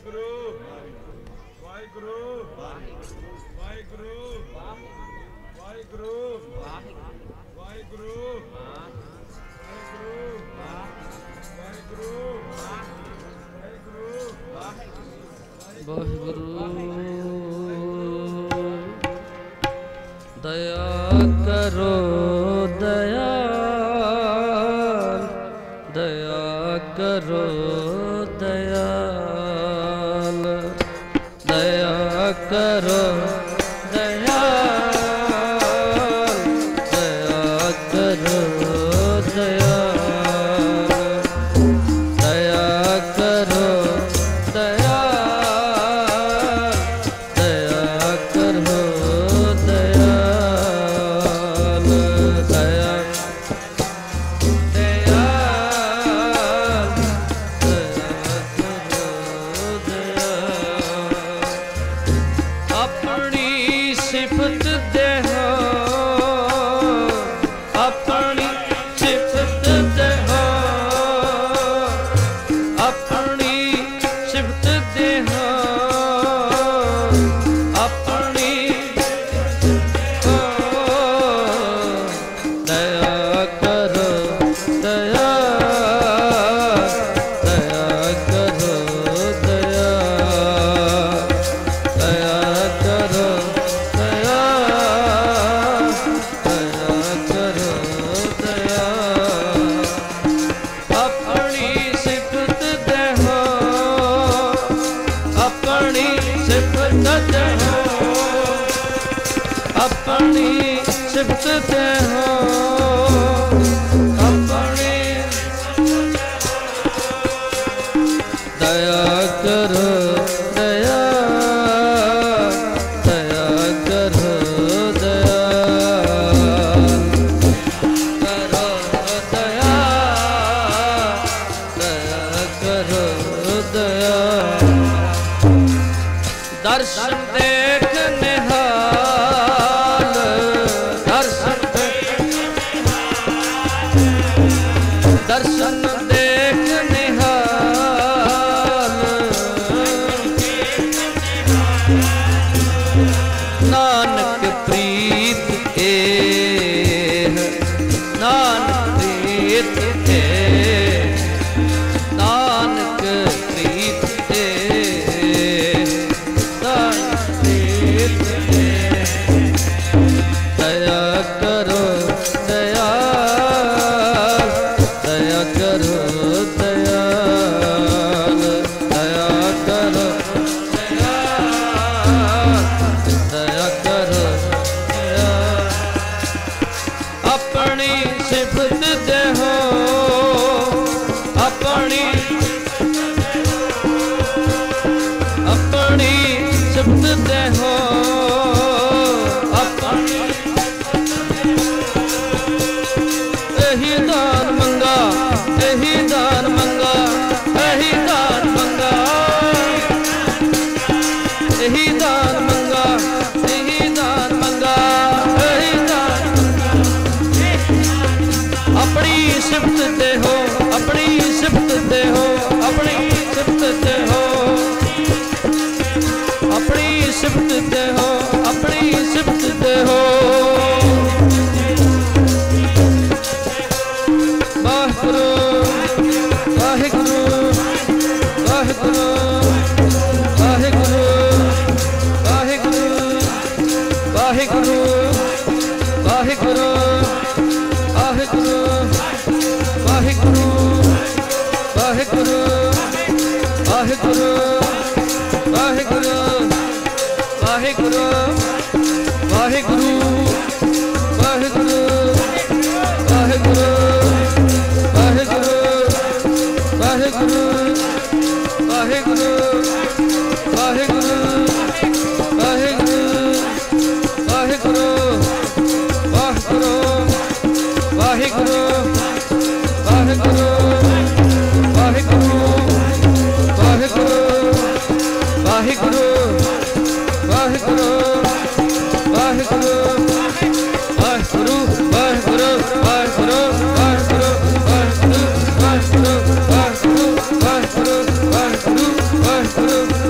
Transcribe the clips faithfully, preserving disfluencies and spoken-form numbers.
Guru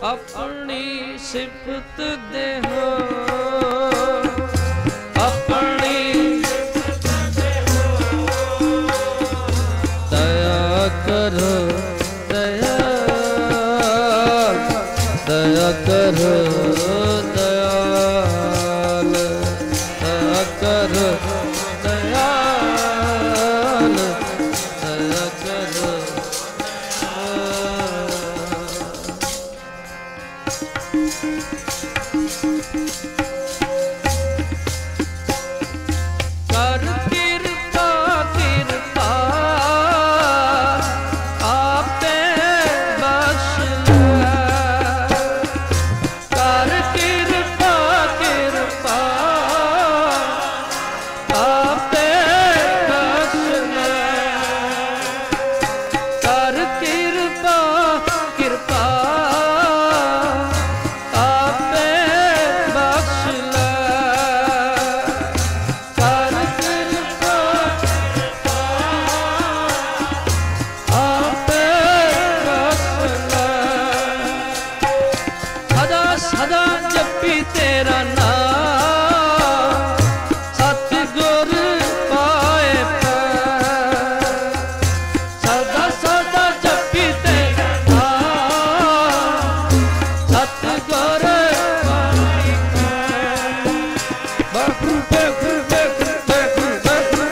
अपनी सिफत देहो, अपनी दया करो, दया दया करो, दयाल दया करो, दयाल दया करो। कर कृपा कृपा आपे बस लै, कर कृपा कृपा आपे बस लै, कर कृपा कृपा आपे बस लै, कर कृपा आपे बस लै। सदा सदा जपी तेरा नाम, सतगुर पाए पैर, सदा सदा जपी तेरा नाम, सतगुर पाए पैर। वाहगुरु वाहगुरु वाहगुरु वाहगुरु वाहगुरु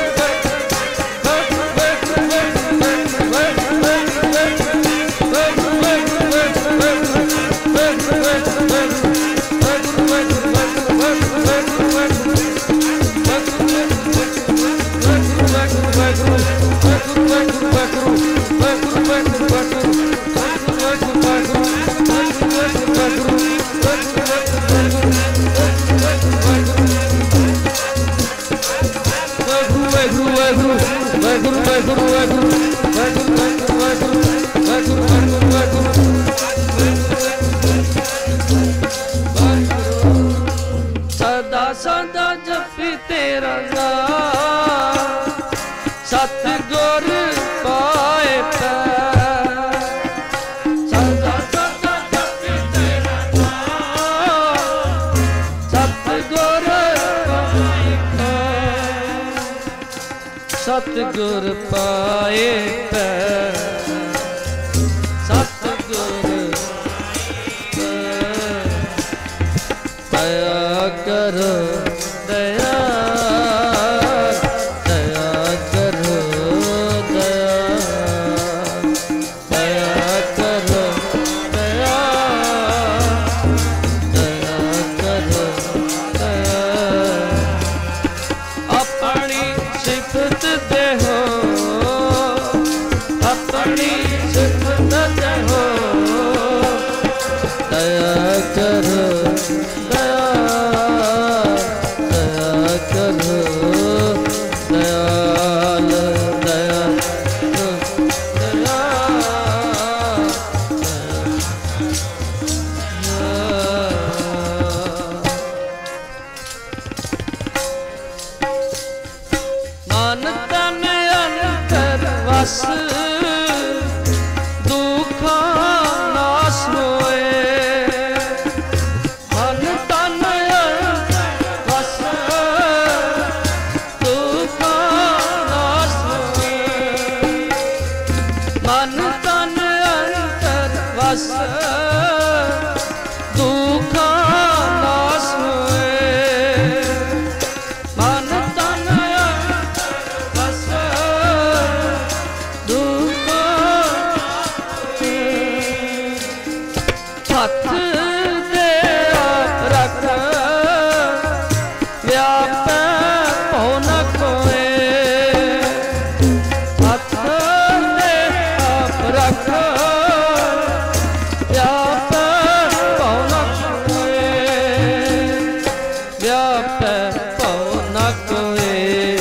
सदा सदा जपी तेरा नाम, सतगुर पाए पैर, सदा सदा जपी तेरा नाम, सतगुर पाए पैर, सतगुर पाए पैर, सतगुर दया करो, दया दया करो, दया दया करो, दया दया करो, दया अपनी सिफत देहो, अपनी सिफत देहो, दया करो, दया दया करो, दयाल दया करो, दया मन तन अंतर वस दुखा नाश होए, मन तन वस दुखा नाश होए, मन तन अंतर वस दुखा नाश होए, मन तन वस दुखा हथ दे रख व्यापै भौ न कोए, हथ दे आप रख व्यापै भौ न कोए, व्यापै भौ न कोए,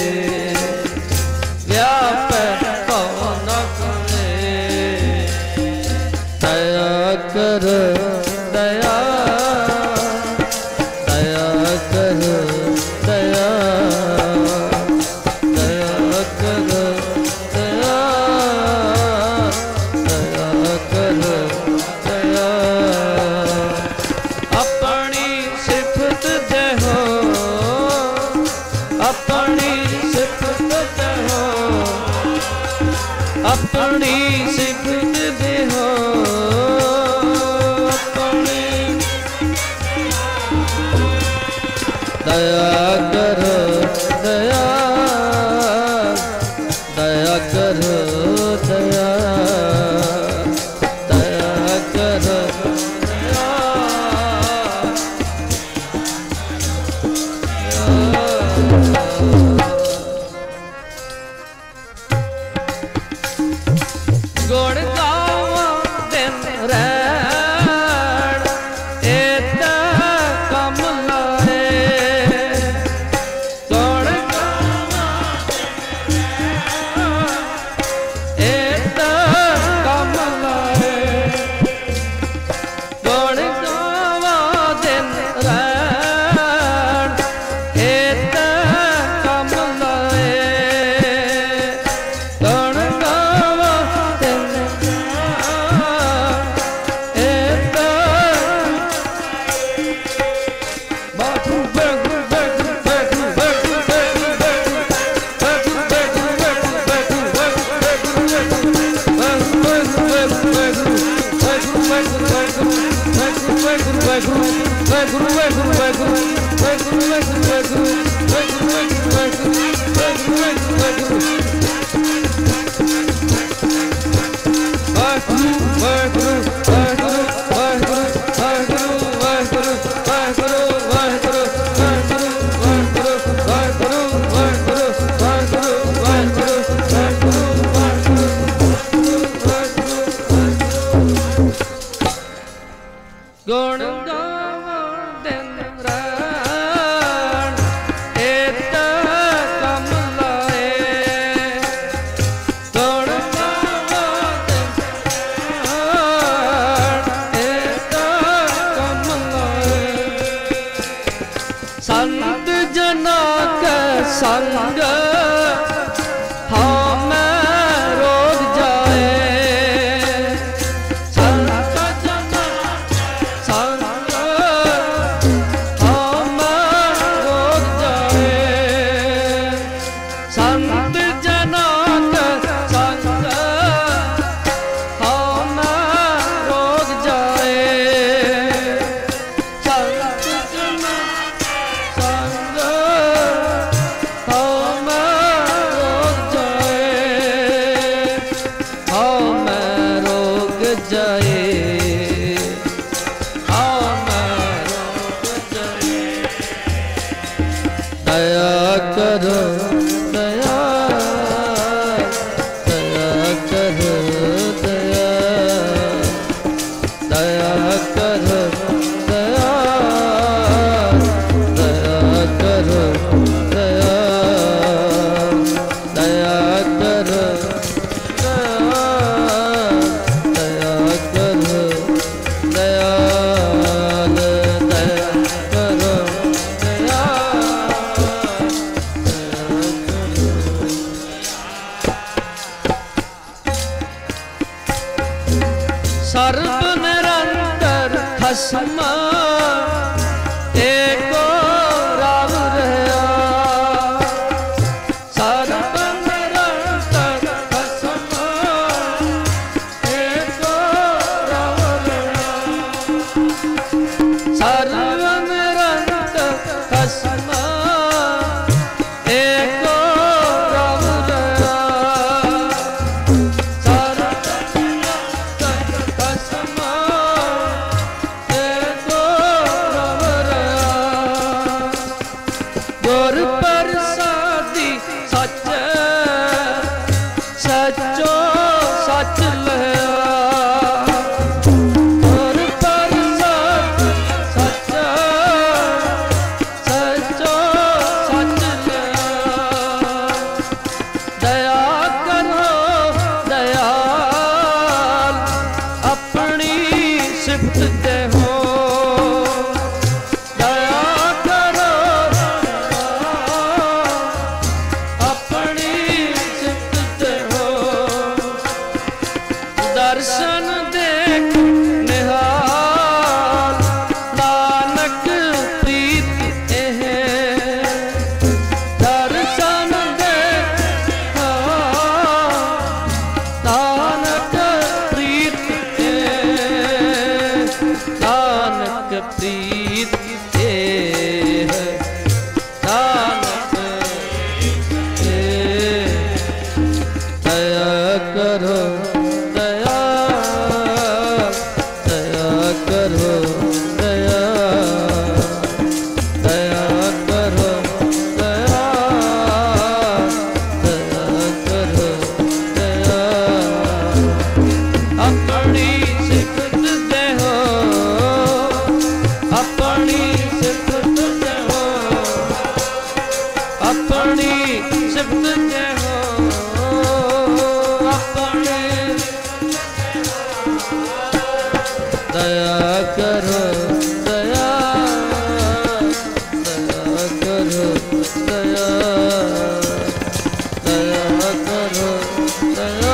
व्यापै भौ न कोए। दया कर दया दया कर दया दया कर दया दया कर दया वाहेगुरु वाहेगुरु वाहेगुरु वाहेगुरु वाहेगुरु वाहेगुरु वाहेगुरु वाहेगुरु वाहेगुरु वाहेगुरु वाहेगुरु गुण गावन दिन राण एत कम लाए गुण गावन दिन राण एत कम लाए संत जना के संग हाँ मैं रोग जाए दया करो दया दया करो दया दया करो दया दया करो दया दया करो दया दया करो दयाल दया करो दया सर्व निरंतर खसमा एको राव रहा सर्व निरंतर खसमा एको राव रहा सर्व निरंतर खसमा एको राव रहा गुर प्रसादी सच सचो सच लया गुर प्रसादी सच सचो सच लया दया करो दयाल अपनी सिफत दे हो दर्शन देख निहाल नानक प्रीत एह दर्शन देख नानक प्रीत एह नानक प्रीत एह नानक एह दया करो करो दया दया करो दया दया करो दया अपनी सिफत दे हो अपनी सिफत दे हो अपनी सिफत दे हो अपनी दया करो दया दया करो दया दया करो दया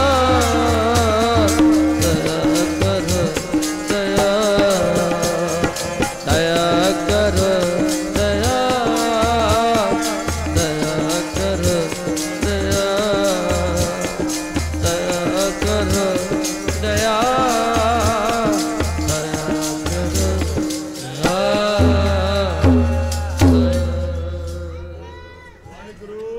दया करो दया दया करो दया दया करो दया दया करो दया ਵਾਹਿਗੁਰੂ